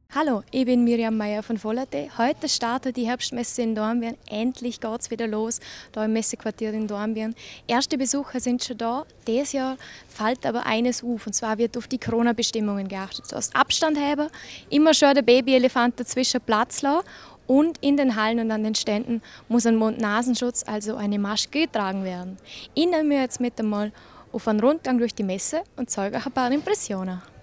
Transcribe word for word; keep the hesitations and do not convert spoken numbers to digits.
Hallo, ich bin Miriam Meyer von Vollerte. Heute startet die Herbstmesse in Dornbirn. Endlich geht es wieder los, da im Messequartier in Dornbirn. Erste Besucher sind schon da. Dieses Jahr fällt aber eines auf, und zwar wird auf die Corona-Bestimmungen geachtet. Du hast Abstand haben, immer schon der Babyelefant dazwischen Platz lassen, und in den Hallen und an den Ständen muss ein Mund-Nasenschutz, also eine Maske, getragen werden. Ich nehme mir jetzt mit einmal auf einen Rundgang durch die Messe und zeige euch ein paar Impressionen.